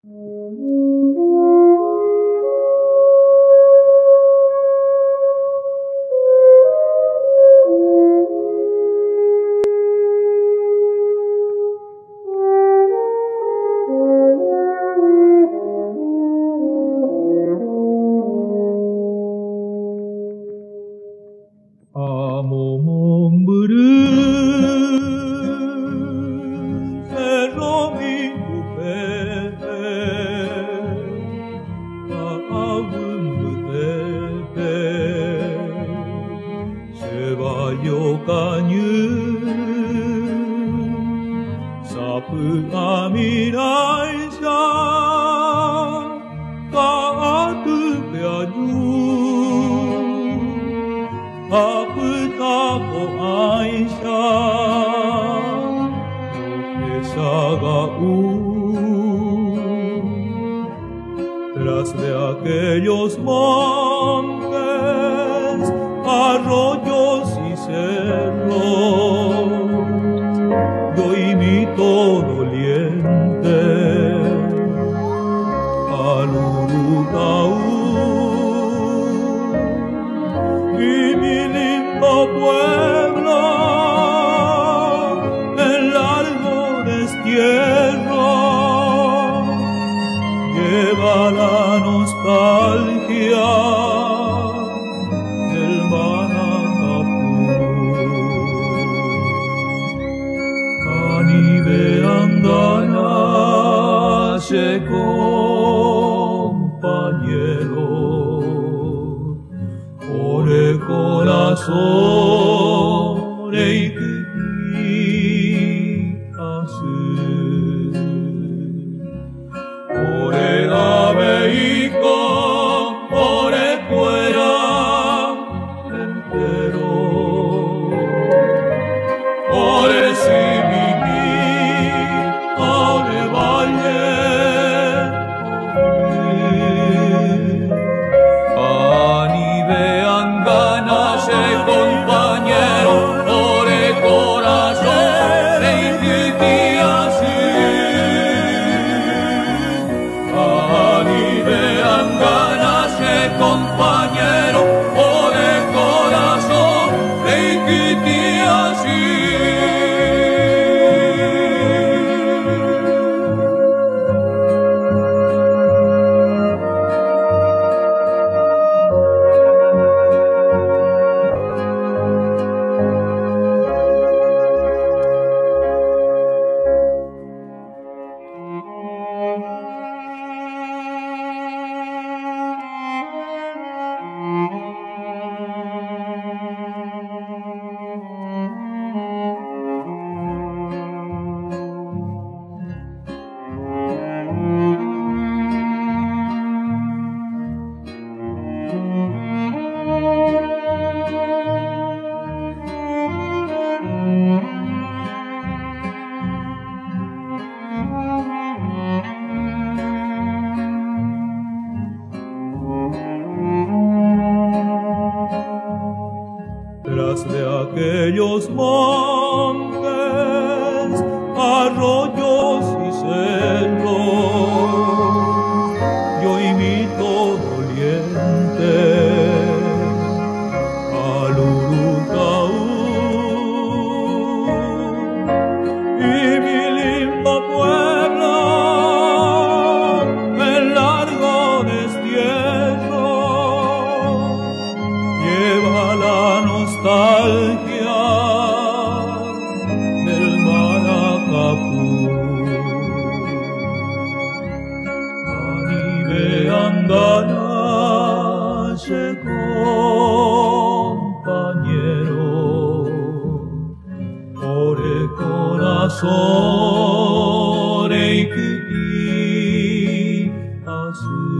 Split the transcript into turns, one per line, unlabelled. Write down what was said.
Tras de aquellos montes, arroyos y cerros, yo imito doliente al Urutaú, y mi lindo pueblo en largo destierro lleva la nostalgia del Manacapú. Canibe andanache compañero, por el corazón Tras de aquellos montes, arroyos y cerros, yo imito doliente al Urutaú, y mi lindo pueblo en largo destierro lleva la nostalgia del Manacapú. Canibe andanache compañero, por el corazón azul.